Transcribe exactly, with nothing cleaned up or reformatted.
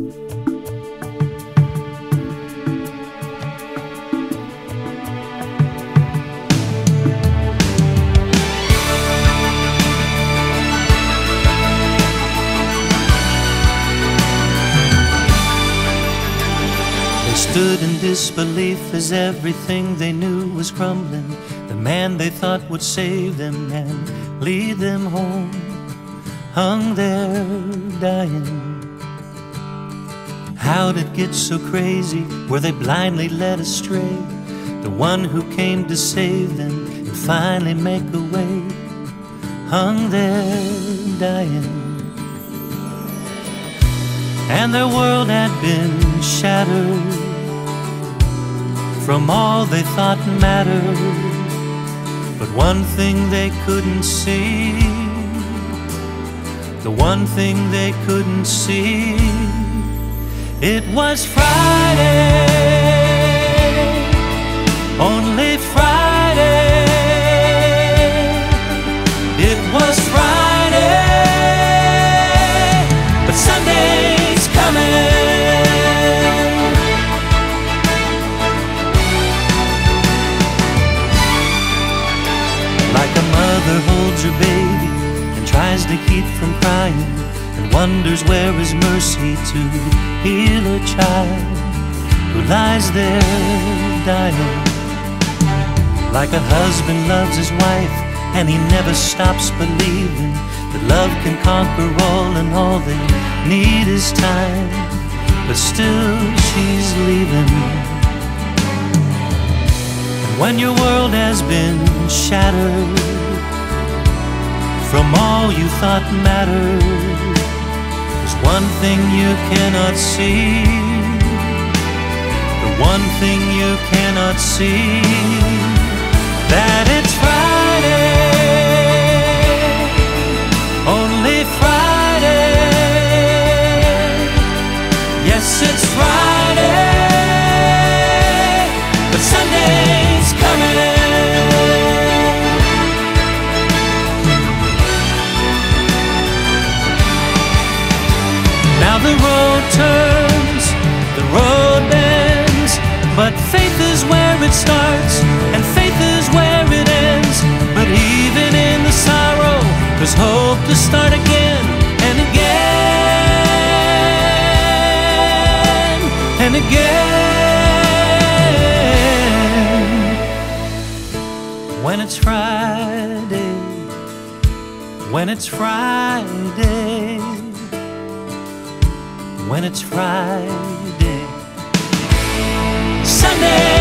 Stood in disbelief as everything they knew was crumbling. The man they thought would save them and lead them home hung there dying. How'd it get so crazy? Were they blindly led astray? The one who came to save them and finally make a way hung there dying. And their world had been shattered from all they thought mattered, but one thing they couldn't see, the one thing they couldn't see, it was Friday, only Friday, it was Friday, but Sunday's coming. Like a mother holds her baby and tries to keep from crying and wonders where is mercy to heal her child who lies there dying. Like a husband loves his wife and he never stops believing that love can conquer all and all they need is time, but still she's leaving. When your world has been shattered from all you thought mattered, there's one thing you cannot see, the one thing you cannot see, that it's Friday, only Friday, yes it's Friday, but Sunday's coming. Now the road turns, the road bends, but faith is where it starts and faith is where it ends. But even in the sorrow, there's hope to start again and again and again. When it's Friday, when it's Friday, when it's Friday, Sunday.